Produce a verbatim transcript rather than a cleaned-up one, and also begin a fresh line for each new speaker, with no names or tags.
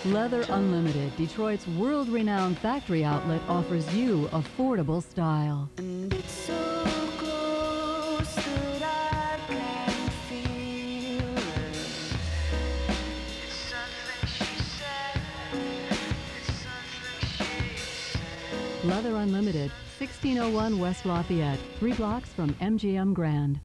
Leather Unlimited, Detroit's world-renowned factory outlet, offers you affordable style.
And it's so close that I can feel it. It's something she said. It's something she said.
Leather Unlimited, sixteen oh one West Lafayette, three blocks from M G M Grand.